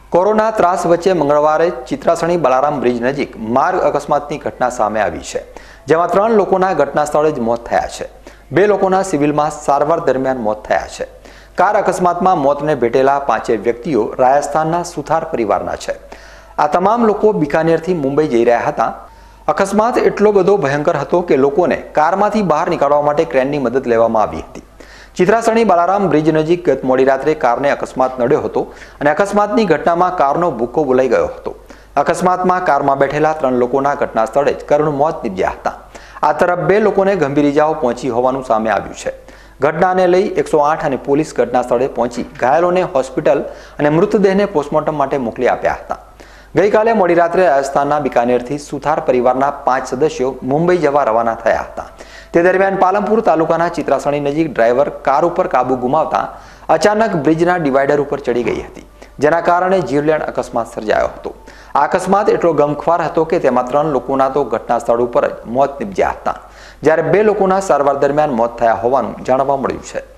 Corona ત્રાસ વચ્ચે મંગળવારે ચિત્રાસણી બાલારામ બ્રિજ નજીક માર્ગ અકસ્માતની ઘટના સામે આવી છે, જેમાં 3 લોકોના ઘટના સ્થળે જ મોત થયા છે। 2 લોકોના સિવિલમાં સારવાર દરમિયાન મોત થયા છે। કાર અકસ્માતમાં મોતને ભેટેલા 5 વ્યક્તિઓ રાજસ્થાનના સુથાર પરિવારના છે। આ તમામ લોકો બિકાનેરથી મુંબઈ જઈ રહ્યા હતા। અકસ્માત એટલો બધો ભયંકર હતો કે લોકોને કારમાંથી બહાર નીકળવા માટે ક્રેનની મદદ લેવામાં આવી હતી। ચિત્રાસણી બાલારામ બ્રિજ નજીક ગત મોડી રાત્રે કારને અકસ્માત નડ્યો હતો અને અકસ્માતની ઘટનામાં કારનો ભૂક્કો બોલાઈ ગયો હતો। અકસ્માતમાં કારમાં બેઠેલા 3 લોકોના ઘટના સ્થળે જ કરુણ મોત નીપજ્યા હતા। આ તરફ 2 લોકોને ગંભીર ઇજાઓ પહોંચી હોવાનું સામે આવ્યું છે। ઘટનાને લઈ 108 અને પોલીસ ઘટના સ્થળે પહોંચી ઘાયલોને હોસ્પિટલ અને મૃતદેહને પોસ્ટમોર્ટમ માટે મોકલી આપ્યા હતા। ગઈકાલે મોડી રાત્રે રાજસ્થાનના બિકાનેરથી સુથાર પરિવારના 5 સદસ્યો મુંબઈ જવા રવાના થયા હતા। તે દરમિયાન પાલનપુર તાલુકાના ચિત્રાસણી નજીક ડ્રાઈવર કાર ઉપર કાબુ ગુમાવતા અચાનક બ્રિજના ડિવાઈડર ઉપર ચડી ગઈ હતી, જેના કારણે જીવલેણ અકસ્માત સર્જાયો હતો। આ અકસ્માત એટલો ગમખ્વાર હતો કે તેમાં 3 લોકોના તો ઘટના સ્થળ ઉપર જ મોત નીપજ્યા હતા, જ્યારે 2 લોકોના સારવાર દરમિયાન મોત થયા હોવાનું જાણવા મળ્યું છે।